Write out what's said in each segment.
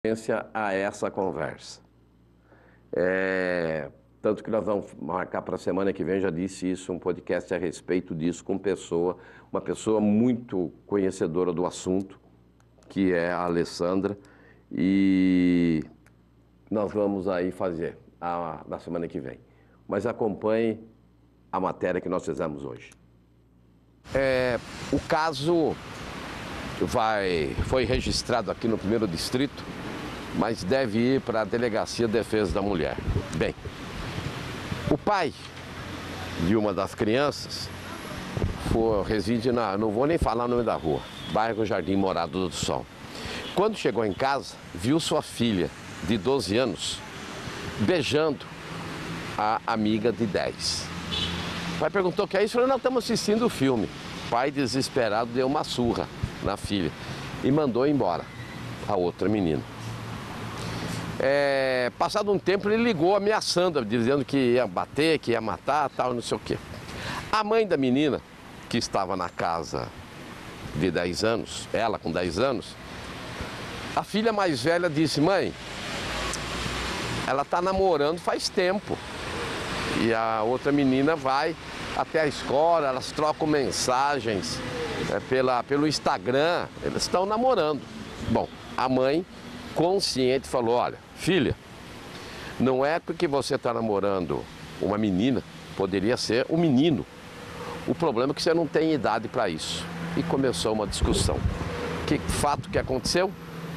A essa conversa. Tanto que nós vamos marcar para a semana que vem, já disse isso, um podcast a respeito disso com uma pessoa muito conhecedora do assunto, que é a Alessandra, e nós vamos aí fazer na semana que vem. Mas acompanhe a matéria que nós fizemos hoje. O caso foi registrado aqui no 1º Distrito, mas deve ir para a Delegacia de Defesa da Mulher. Bem, o pai de uma das crianças reside não vou nem falar o nome da rua, bairro Jardim Morado do Sol. Quando chegou em casa, viu sua filha de 12 anos beijando a amiga de 10. O pai perguntou o que é isso, falou, não, estamos assistindo o filme. O pai, desesperado, deu uma surra na filha e mandou embora a outra menina. Passado um tempo, ele ligou ameaçando, dizendo que ia bater, que ia matar, tal, não sei o quê. A mãe da menina, que estava na casa de 10 anos, ela com 10 anos, a filha mais velha disse, mãe, ela está namorando faz tempo. E a outra menina vai até a escola, elas trocam mensagens pelo Instagram, eles estão namorando. Bom, a mãe, consciente, falou, olha, filha, não é porque você está namorando uma menina, poderia ser um menino. O problema é que você não tem idade para isso. E começou uma discussão. Que fato que aconteceu?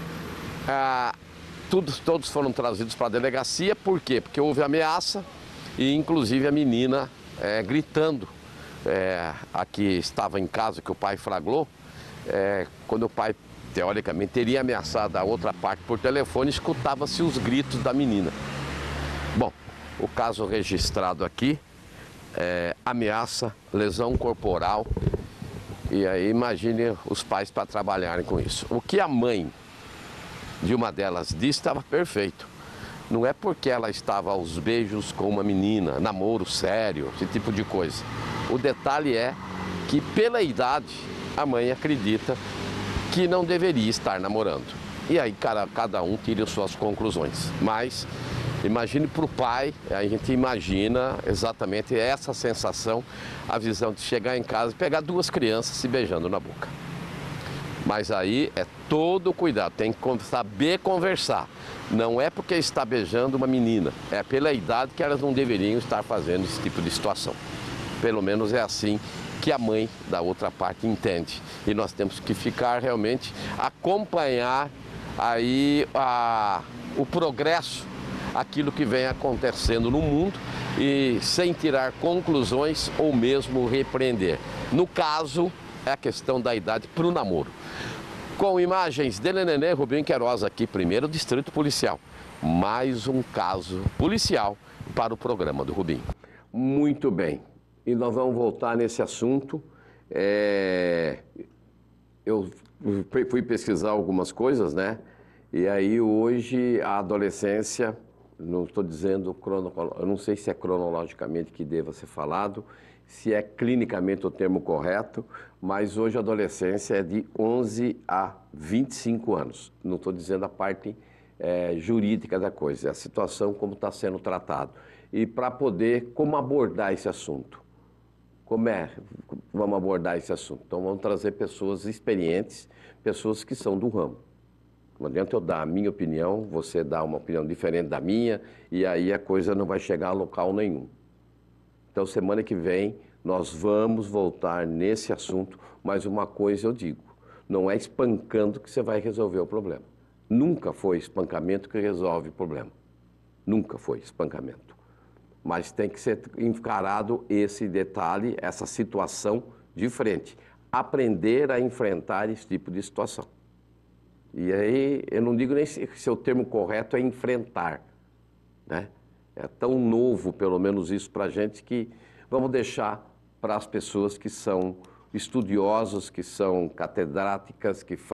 Todos foram trazidos para a delegacia, por quê? Porque houve ameaça e inclusive a menina gritando. A que estava em casa, que o pai flagrou, quando o pai, teoricamente, teria ameaçado a outra parte por telefone, escutava-se os gritos da menina. Bom, o caso registrado aqui é ameaça, lesão corporal, e aí imagine os pais para trabalharem com isso. O que a mãe de uma delas disse estava perfeito. Não é porque ela estava aos beijos com uma menina, namoro sério, esse tipo de coisa. O detalhe é que, pela idade, a mãe acredita que não deveria estar namorando. E aí cada um tira suas conclusões. Mas imagine para o pai, a gente imagina exatamente essa sensação, a visão de chegar em casa e pegar duas crianças se beijando na boca. Mas aí é todo cuidado, tem que saber conversar. Não é porque está beijando uma menina, é pela idade que elas não deveriam estar fazendo esse tipo de situação. Pelo menos é assim que a mãe da outra parte entende. E nós temos que ficar realmente, acompanhar aí o progresso, aquilo que vem acontecendo no mundo e sem tirar conclusões ou mesmo repreender. No caso, é a questão da idade para o namoro. Com imagens de Nenê Rubinho Queiroz aqui, 1º Distrito Policial. Mais um caso policial para o programa do Rubinho. Muito bem. E nós vamos voltar nesse assunto. Eu fui pesquisar algumas coisas, né? E aí hoje a adolescência, não estou dizendo, eu não sei se é cronologicamente que deva ser falado, se é clinicamente o termo correto, mas hoje a adolescência é de 11 a 25 anos. Não estou dizendo a parte jurídica da coisa, é a situação como está sendo tratado. E para poder, como abordar esse assunto? Vamos abordar esse assunto? Então vamos trazer pessoas experientes, pessoas que são do ramo. Não adianta eu dar a minha opinião, você dar uma opinião diferente da minha, e aí a coisa não vai chegar a local nenhum. Então, semana que vem, nós vamos voltar nesse assunto, mas uma coisa eu digo, não é espancando que você vai resolver o problema. Nunca foi espancamento que resolve o problema. Nunca foi espancamento. Mas tem que ser encarado esse detalhe, essa situação de frente. Aprender a enfrentar esse tipo de situação. E aí, eu não digo nem se o termo correto é enfrentar, né? É tão novo, pelo menos isso para a gente, que vamos deixar para as pessoas que são estudiosos, que são catedráticas, que